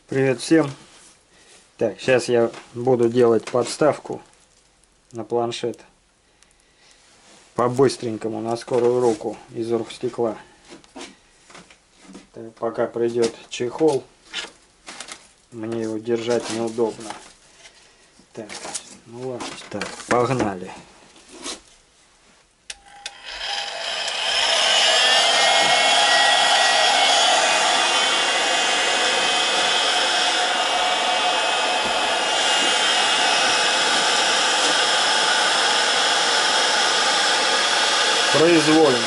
Привет всем! Так, сейчас я буду делать подставку на планшет по-быстренькому, на скорую руку из оргстекла. Так, пока придет чехол, мне его держать неудобно. Так, ну ладно, так, погнали. Произвольно.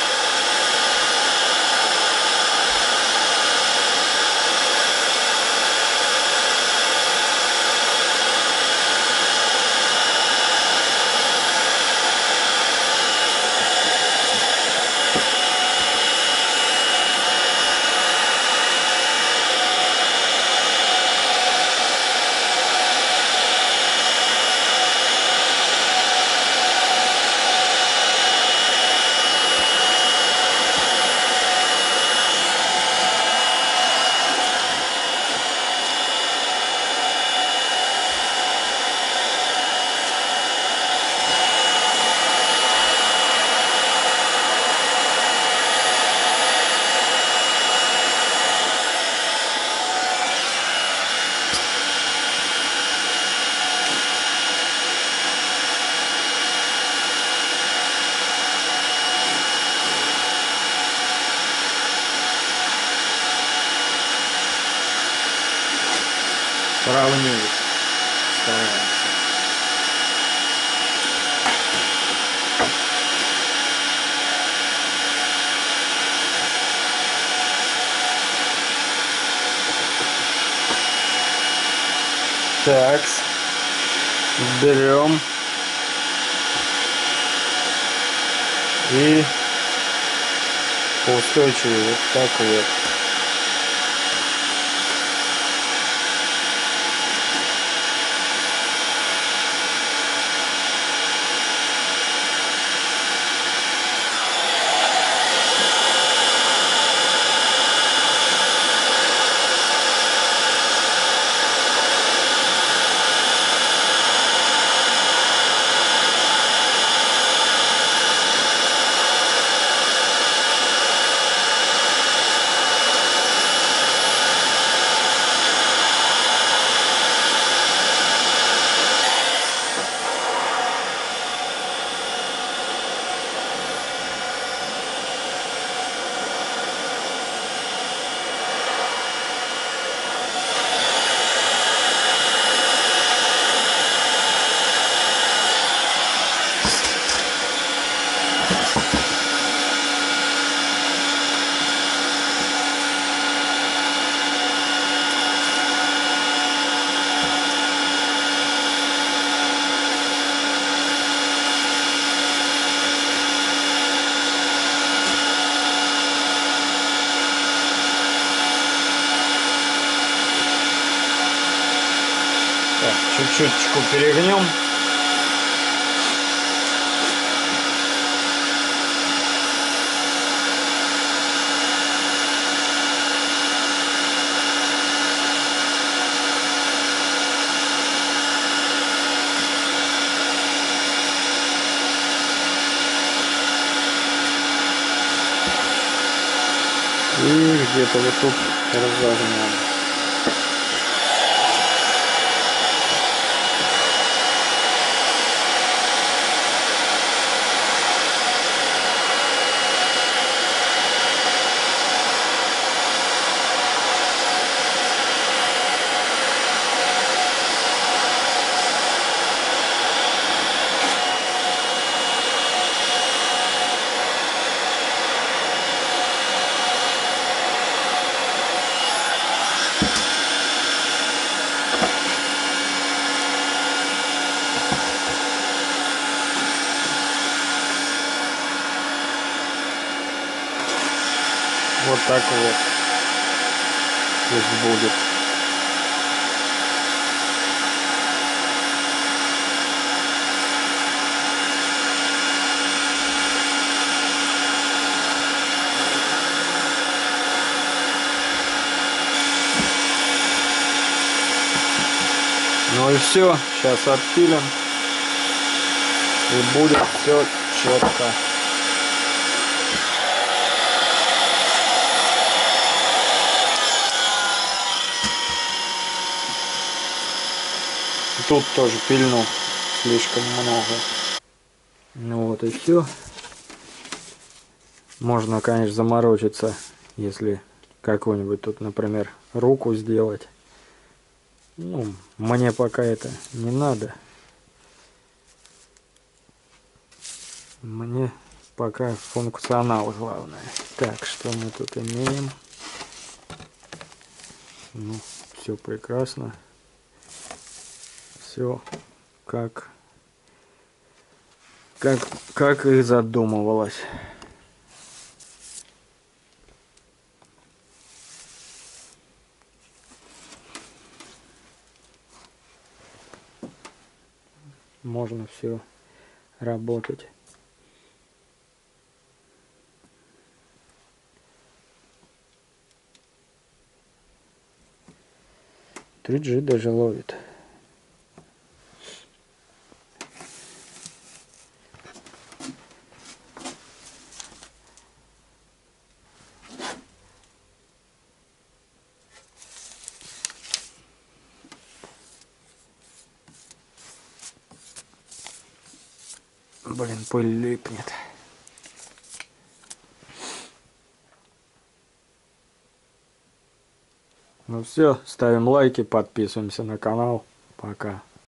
Равнее стараемся. Так, берем и устойчиво вот так вот. Чуть-чуточку перегнем. И где-то вот тут разогнем. Вот так вот пусть будет. Ну и все, сейчас отпилим. И будет все четко. Тут тоже пильну слишком много. Ну вот и все. Можно, конечно, заморочиться, если какую-нибудь тут, например, руку сделать. Ну, мне пока это не надо. Мне пока функционал главное. Так, что мы тут имеем? Ну, все прекрасно. Все как и задумывалось. Можно все работать. 3G даже ловит. Блин, пыль липнет. Ну все, ставим лайки, подписываемся на канал. Пока.